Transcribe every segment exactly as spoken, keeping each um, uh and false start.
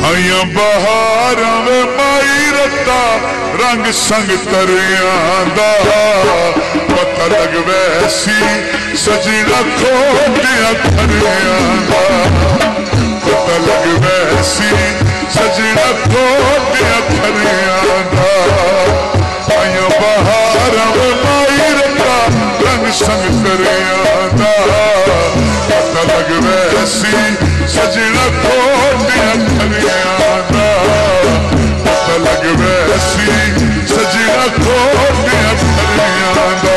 आइया बहार वे माई रत्ता रंग संग तरियां दा पता लग वैसी सजना खोटिया खरियां दा पता लग वैसी सजना खोटिया खरियां दा आइया बहार वे माई रत्ता रंग संग तरियां दा पता लग वैसी सजना खोटिया खरियां दा पता लग वैसी सजना खोटिया खरियां दा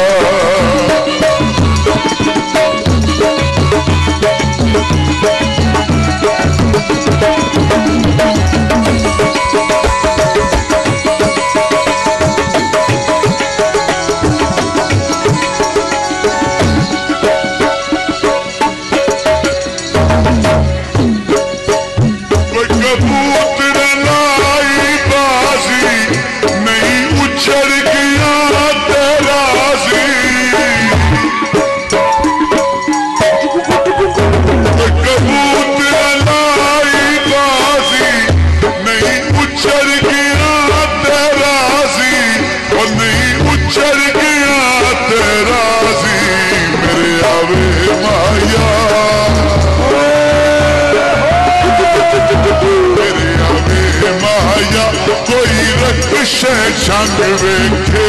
छंग वेखे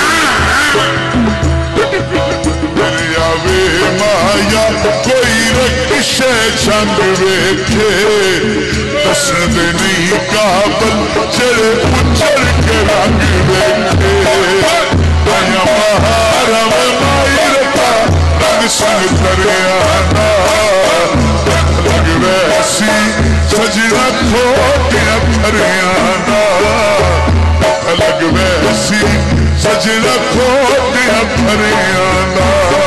आवे माया कोई रक्षे छंग वेखे दसद नहीं काबल चढ़े उछल के रंग वेखे आया महारा माई रता रंग संग तरियाना लग वैसी सजना खोटिया खरियाना लग वैसी सजना खोटिया खरियाना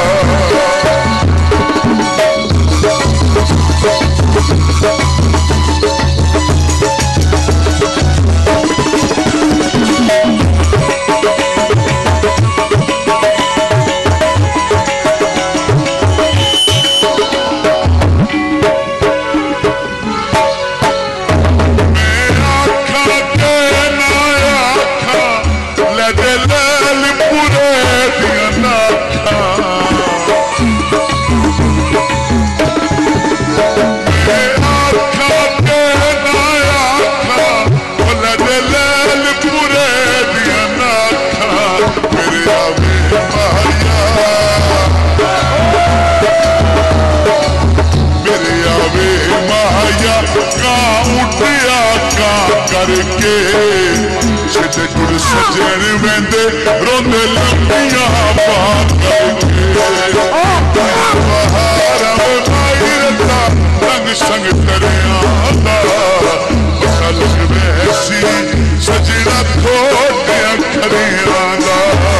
करके सिद्धे गुड़ सजन वेंदे रोंदे लंबिया बात करके बहार माई रता रंग संग तरियां दा पता लग वैसी सजना खोटिया खरियां दा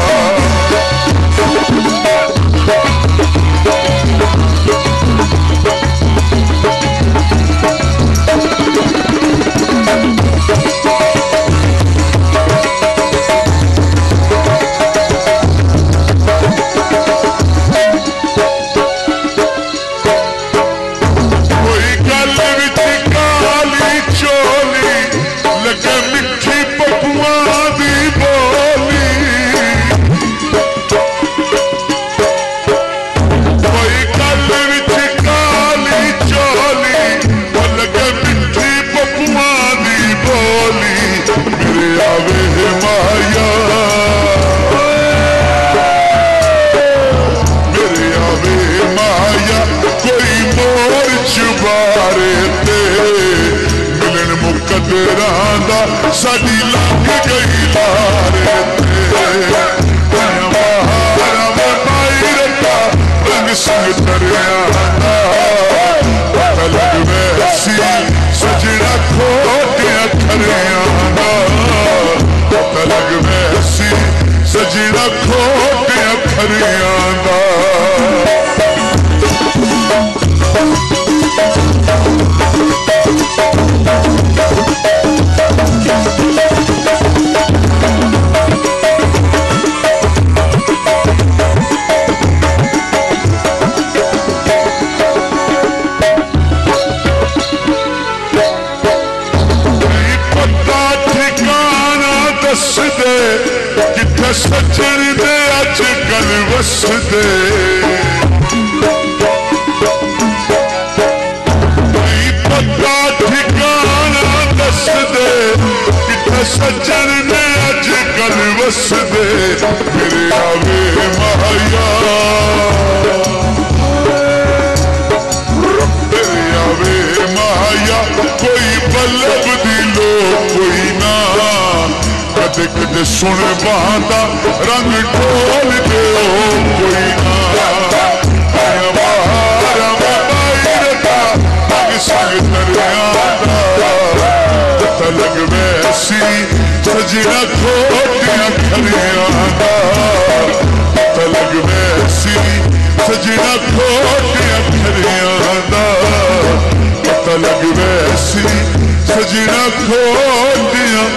साड़ी लग गई लारे माई रता रंग संग तरियाना पता लग वैसी सजना खोटिया खरियाना पता लग वैसी सजना खोटिया खरियाना किथे सजन दे अजकल वसदे नहीं पता ठिकाना दस दे किथे सजन दे अजकल वसदे मेरे आवे माया मेरे आवे माया कोई बल्लभ दी लो कोई ना कदे कदे सुन बहादा रंग ढोल दे कोई ना संग तलग वैसी सजना खोटियां खरिया तलग वैसी सजना खोटियां खरिया तलग वैसी सजना खोटियां